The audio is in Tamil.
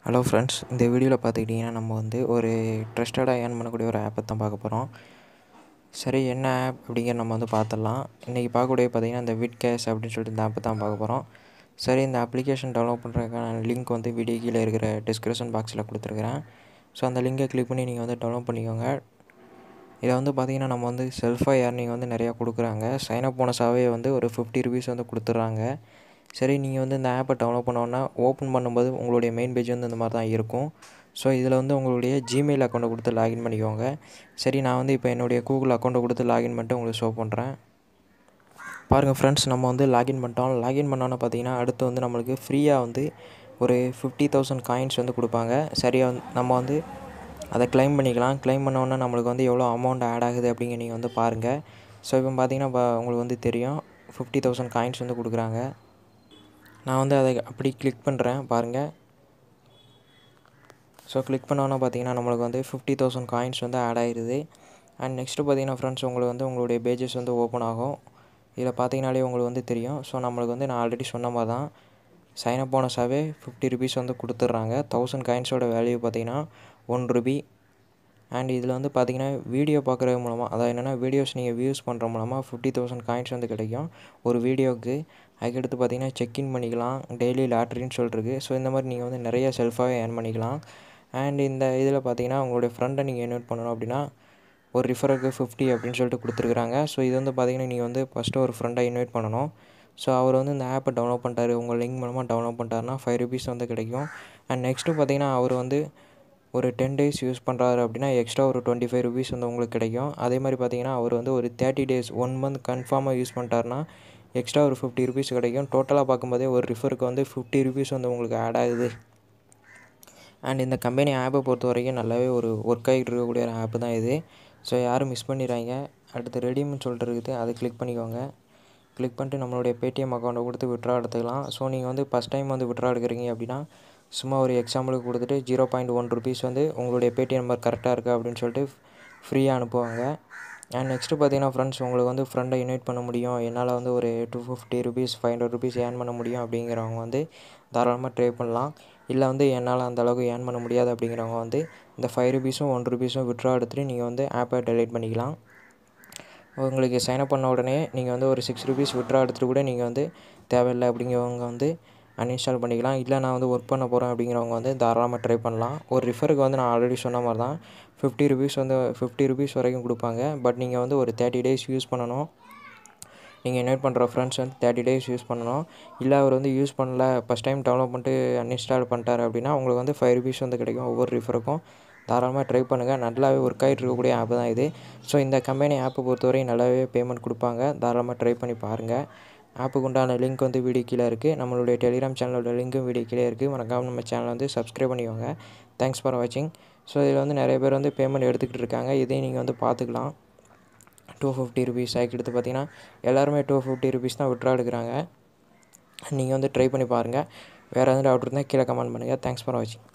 ஹலோ ஃப்ரெண்ட்ஸ், இந்த வீடியோவில் பார்த்துக்கிட்டிங்கன்னா நம்ம வந்து ஒரு ட்ரஸ்டடாக ஏர்ன் பண்ணக்கூடிய ஒரு ஆப்பை தான் பார்க்க போகிறோம். சரி, என்ன ஆப் அப்படிங்கிற நம்ம வந்து பார்த்துடலாம். இன்றைக்கி பார்க்கக்கூடிய பார்த்திங்கன்னா இந்த விட்கேஷ் அப்படின்னு சொல்லிட்டு இந்த ஆப்பை தான் பார்க்க போகிறோம். சரி, இந்த அப்ளிகேஷன் டவுன்லோட் பண்ணுறதுக்கான லிங்க் வந்து வீடியோ கீழே இருக்கிற டிஸ்கிரிப்ஷன் பாக்ஸில் கொடுத்துருக்குறேன். ஸோ அந்த லிங்கை கிளிக் பண்ணி நீங்கள் வந்து டவுன்லோட் பண்ணிக்கோங்க. இதை வந்து பார்த்திங்கன்னா நம்ம வந்து செல்ஃபாக ஏர்னிங் வந்து நிறையா கொடுக்குறாங்க. சைனப் போனஸாகவே வந்து ஒரு 50 ருபீஸ் வந்து கொடுத்துட்றாங்க. சரி, நீங்கள் வந்து இந்த ஆப்பை டவுன்லோட் பண்ணோன்னா ஓப்பன் பண்ணும்போது உங்களுடைய மெயின் பேஜ் வந்து இந்த மாதிரி தான் இருக்கும். ஸோ இதில் வந்து உங்களுடைய ஜிமெயில் அக்கௌண்ட்டை கொடுத்து லாகின் பண்ணிக்கோங்க. சரி, நான் வந்து இப்போ என்னுடைய கூகுள் அக்கௌண்ட்டை கொடுத்து லாகின் பண்ணிட்டு உங்களுக்கு ஷோ பண்ணுறேன். பாருங்கள் ஃப்ரெண்ட்ஸ், நம்ம வந்து லாகின் பண்ணிட்டோம். லாகின் பண்ணோன்னே பார்த்தீங்கன்னா அடுத்து வந்து நம்மளுக்கு ஃப்ரீயாக வந்து ஒரு 50,000 காயின்ஸ் வந்து கொடுப்பாங்க. சரியாக நம்ம வந்து அதை க்ளைம் பண்ணிக்கலாம். க்ளைம் பண்ணோன்னே நம்மளுக்கு வந்து எவ்வளோ அமௌண்ட் ஆட் ஆகுது அப்படிங்க நீங்கள் வந்து பாருங்கள். ஸோ இப்போ பார்த்தீங்கன்னா உங்களுக்கு வந்து தெரியும் 50,000 காயின்ஸ் வந்து கொடுக்குறாங்க. நான் வந்து அதை அப்படி கிளிக் பண்ணுறேன் பாருங்கள். ஸோ கிளிக் பண்ணோன்னா பார்த்தீங்கன்னா நம்மளுக்கு வந்து 50,000 காயின்ஸ் வந்து ஆட் ஆகிடுது. அண்ட் நெக்ஸ்ட்டு பார்த்தீங்கன்னா ஃப்ரெண்ட்ஸ், உங்களுக்கு வந்து உங்களுடைய பேஜஸ் வந்து ஓப்பன் ஆகும். இதில் பார்த்தீங்கனாலே உங்களுக்கு வந்து தெரியும். ஸோ நம்மளுக்கு வந்து நான் ஆல்ரெடி சொன்ன மாதிரி தான் சைனப் போனஸாகவே 50 ருபீஸ் வந்து கொடுத்துட்றாங்க. 1000 காயின்ஸோட வேல்யூ பார்த்தீங்கன்னா 1 ரூபி. அண்ட் இதில் வந்து பார்த்தீங்கன்னா வீடியோ பார்க்குறது மூலமாக, அதாவது என்னென்னா வீடியோஸ் நீங்கள் வியூஸ் பண்ணுற மூலமாக 50,000 காயின்ஸ் வந்து கிடைக்கும் ஒரு வீடியோவுக்கு. அதுக்கடுத்து பார்த்தீங்கன்னா செக்இன் பண்ணிக்கலாம், டெய்லி லாட்ரின்னு சொல்லிருக்கு. ஸோ இந்த மாதிரி நீங்கள் வந்து நிறைய செல்ஃபாகவே ஏர்ன் பண்ணிக்கலாம். அண்ட் இந்த இதில் பார்த்தீங்கன்னா உங்களுடைய ஃப்ரெண்டை நீங்கள் இன்வைட் பண்ணணும் அப்படின்னா ஒரு ரிஃபருக்கு 50 அப்படின்னு சொல்லிட்டு கொடுத்துருக்குறாங்க. ஸோ இது வந்து பார்த்தீங்கன்னா நீங்கள் வந்து ஃபஸ்ட்டு ஒரு ஃப்ரெண்டை இன்வைட் பண்ணணும். ஸோ அவர் வந்து இந்த ஆப்பை டவுன்லோட் பண்ணிட்டாரு, உங்கள் லிங்க் மூலமாக டவுன்லோட் பண்ணிட்டாருன்னா 5 ருபீஸ் வந்து கிடைக்கும். அண்ட் நெக்ஸ்ட்டு பார்த்தீங்கன்னா அவர் வந்து ஒரு 10 டேஸ் யூஸ் பண்ணுறாரு அப்படின்னா எக்ஸ்ட்ரா ஒரு 25 ருபீஸ் வந்து உங்களுக்கு கிடைக்கும். அதே மாதிரி பார்த்தீங்கன்னா அவர் வந்து ஒரு 30 டேஸ் 1 மந்த் கன்ஃபார்மாக யூஸ் பண்ணிட்டாருன்னா எக்ஸ்ட்ரா ஒரு 50 ருபீஸ் கிடைக்கும். டோட்டலாக பார்க்கும்போதே ஒரு ரிஃபருக்கு வந்து 50 ருபீஸ் வந்து உங்களுக்கு ஆட் ஆகுது. அண்ட் இந்த கம்பெனி ஆப்பை பொறுத்த வரைக்கும் நல்லாவே ஒரு ஒர்க் ஆகிட்டு இருக்கக்கூடிய ஒரு ஆப்பு தான் இது. ஸோ யாரும் மிஸ் பண்ணிடுறாங்க. அடுத்து ரெடீம்னு சொல்லிட்டு இருக்குது, அதை கிளிக் பண்ணிக்கோங்க. கிளிக் பண்ணிட்டு நம்மளுடைய பேடிஎம் அக்கௌண்ட்டை கொடுத்து விட்ரா எடுத்துக்கலாம். ஸோ நீங்கள் வந்து ஃபஸ்ட் டைம் வந்து விட்ரா எடுக்கிறீங்க அப்படின்னா சும்மா ஒரு எக்ஸாம்பிளுக்கு கொடுத்துட்டு 0.1 ருபீஸ் வந்து உங்களுடைய பேடிஎம் நம்பர் கரெக்டாக இருக்குது அப்படின்னு சொல்லிட்டு ஃப்ரீயாக அனுப்புவாங்க. அண்ட் நெக்ஸ்ட்டு பார்த்தீங்கன்னா ஃப்ரெண்ட்ஸ், உங்களுக்கு வந்து ஃப்ரெண்டை இன்வைட் பண்ண முடியும், என்னால் வந்து ஒரு 250 ருபீஸ் 500 ருபீஸ் ஏர்ன் பண்ண முடியும் அப்படிங்கிறவங்க வந்து தாராளமாக ட்ரை பண்ணலாம். இல்லை வந்து என்னால் அந்த அளவுக்கு ஏர்ன் பண்ண முடியாது அப்படிங்கிறவங்க வந்து இந்த 5 ருபீஸும் 1 ருபீஸும் விட்ரா எடுத்துகிட்டு நீங்கள் வந்து ஆப்பை டெலீட் பண்ணிக்கலாம். உங்களுக்கு சைனப் பண்ண உடனே நீங்கள் வந்து ஒரு 6 ருபீஸ் விட்ரா எடுத்துகிட்டு கூட நீங்கள் வந்து தேவையில்லை அப்படிங்கிறவங்க வந்து அன்இன்ஸ்டால் பண்ணிக்கலாம். இல்லை நான் வந்து ஒர்க் பண்ண போகிறேன் அப்படிங்கிறவங்க வந்து தாராளமாக ட்ரை பண்ணலாம். ஒரு ரிஃபருக்கு வந்து நான் ஆல்ரெடி சொன்ன மாதிரி தான் 50 ருபீஸ் வந்து 50 ருபீஸ் வரைக்கும் கொடுப்பாங்க. பட் நீங்கள் வந்து ஒரு 30 டேஸ் யூஸ் பண்ணணும். நீங்கள் இன்வைட் பண்ணுற ஃப்ரெண்ட்ஸ் வந்து 30 டேஸ் யூஸ் பண்ணணும். இல்லை அவர் வந்து யூஸ் பண்ணல, ஃபஸ்ட் டைம் டவுன்லோட் பண்ணிட்டு அன்இன்ஸ்டால் பண்ணிட்டார் அப்படின்னா உங்களுக்கு வந்து 5 ருபீஸ் வந்து கிடைக்கும் ஒவ்வொரு ரிஃபருக்கும். தாராளமாக ட்ரை பண்ணுங்கள். நல்லாவே ஒர்க் ஆகிட்டு இருக்கக்கூடிய ஆப்பு தான் இது. ஸோ இந்த கம்பெனி ஆப்பை பொறுத்தவரையும் நல்லாவே பேமெண்ட் கொடுப்பாங்க. தாராளமாக ட்ரை பண்ணி பாருங்கள். ஆப்புக்கு உண்டான லிங்க் வந்து வீடியோ கீழே இருக்குது. நம்மளுடைய டெலிகிராம் சேனலோட லிங்க்கும் வீடியோ கீழே இருக்குது. மறக்காமல் நம்ம சேனலை வந்து சப்ஸ்கிரைப் பண்ணிக்கோங்க. தேங்க்ஸ் ஃபார் வாட்சிங். ஸோ இதில் வந்து நிறைய பேர் வந்து பேமெண்ட் எடுத்துக்கிட்டு இருக்காங்க. இதையும் நீங்கள் வந்து பார்த்துக்கலாம். 250 ருபீஸ் எடுத்து பார்த்தீங்கன்னா எல்லாருமே 250 ருபீஸ் தான் விட்ரா எடுக்கிறாங்க. நீங்கள் வந்து ட்ரை பண்ணி பாருங்கள். வேறு எதுவும் டவுட் இருந்தால் கீழே கமெண்ட் பண்ணுங்கள். தேங்க்ஸ் ஃபார் வாட்சிங்.